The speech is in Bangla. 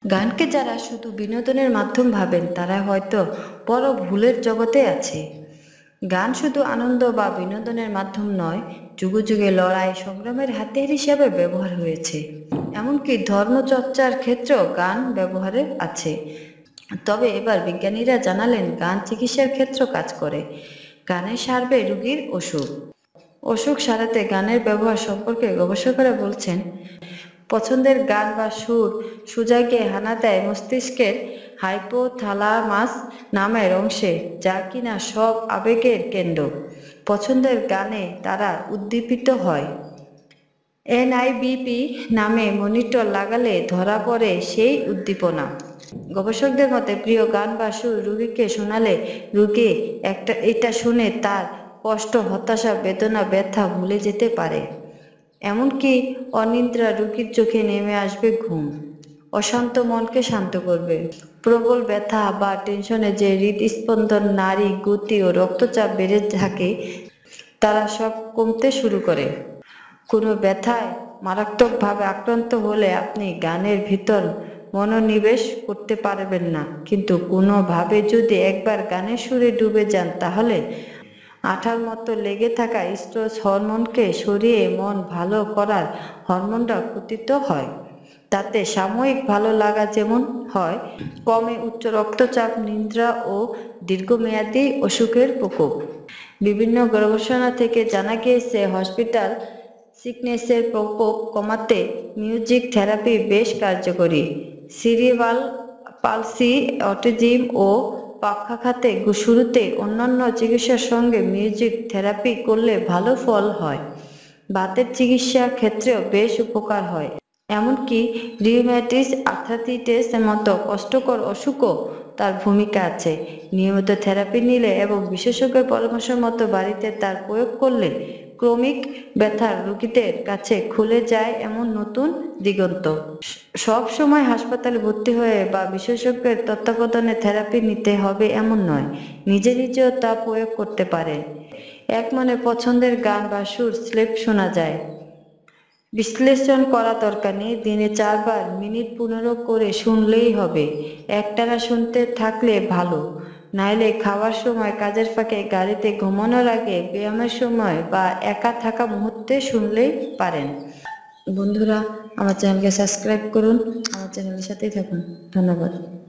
গানকে যারা শুধু বিনোদনের মাধ্যম ভাবেন তারা হয়তো বড় ভুলের জগতে আছে। গান শুধু আনন্দ বা বিনোদনের মাধ্যম নয়, যুগে যুগে লড়াই সংগ্রামের হাতিয়ার হিসাবে ব্যবহার হয়েছে। এমনকি ধর্মচর্চার ক্ষেত্রেও গান ব্যবহারে আছে। তবে এবার বিজ্ঞানীরা জানালেন গান চিকিৎসার ক্ষেত্রেও কাজ করে। গানে সারবে রোগীর অসুখ সারাতে গানের ব্যবহার সম্পর্কে গবেষকেরা বলছেন, পছন্দের গান বা সুর সুজাকে হানা দেয় মস্তিষ্কের হাইপোথ্যালামাস নামের অংশে, যা কিনা সব আবেগের কেন্দ্র। পছন্দের গানে তারা উদ্দীপিত হয়। এনআইবিপি নামে মনিটর লাগালে ধরা পড়ে সেই উদ্দীপনা। গবেষকদের মতে প্রিয় গান বা সুর রোগীকে শোনালে রোগী এটা শুনে তার কষ্ট, হতাশা, বেদনা, ব্যথা ভুলে যেতে পারে। এমনকি অনিদ্রা রোগীর চোখে নেমে আসবে ঘুম। অশান্ত মনকে শান্ত করবে। প্রবল ব্যথা বা টেনশনে যে হৃদস্পন্দন, নাড়ি গতি ও রক্তচাপ বেড়ে থাকে, তারা সব কমতে শুরু করে। কোনো ব্যথায় মারাত্মকভাবে আক্রান্ত হলে আপনি গানের ভিতর মনোনিবেশ করতে পারবেন না, কিন্তু কোনোভাবে যদি একবার গানের সুরে ডুবে যান, তাহলে আঠার মতো লেগে থাকা স্ট্রেস হরমোনকে সরিয়ে মন ভালো করার হরমোনটা পতিত হয়। তাতে সাময়িক ভালো লাগা যেমন হয়, কমে উচ্চ রক্তচাপ, নিদ্রা ও দীর্ঘমেয়াদী অসুখের প্রকোপ। বিভিন্ন গবেষণা থেকে জানা গিয়েছে হসপিটাল সিকনেসের প্রকোপ কমাতে মিউজিক থেরাপি বেশ কার্যকরী। সিরিবাল পালসি, অটিজম ও পক্ষাঘাতে শুরুতে অন্যান্য চিকিৎসার সঙ্গে মিউজিক থেরাপি করলে ভালো ফল হয়। বাতের চিকিৎসার ক্ষেত্রেও বেশ উপকার হয়। এমনকি রিউম্যাটিস আর্থ্রাইটিসের মতো কষ্টকর অসুখও তার ভূমিকা আছে। নিয়মিত থেরাপি নিলে এবং বিশেষজ্ঞের পরামর্শ মতো বাড়িতে তার প্রয়োগ করলে ক্রমিক ব্যথার রোগীদের কাছে খুলে যায় এমন নতুন দিগন্ত। সব সময় হাসপাতালে ভর্তি হয়ে বা বিশেষজ্ঞের তত্ত্বাবধানে থেরাপি নিতে হবে এমন নয়, নিজে নিজেও তা প্রয়োগ করতে পারে। এক মনে পছন্দের গান বা সুর স্লেপ শোনা যায়। বিশ্লেষণ করা দরকার নেই, দিনে 4 বার মিনিট 15 করে শুনলেই হবে। একটানা শুনতে থাকলে ভালো, নাইলে খাওয়ার সময়, কাজের ফাঁকে, গাড়িতে ঘুমানোর আগে, ব্যায়ামের সময় বা একা থাকা মুহূর্তে শুনলেই পারেন। বন্ধুরা, আমার চ্যানেলকে সাবস্ক্রাইব করুন, আমার চ্যানেলের সাথেই থাকুন। ধন্যবাদ।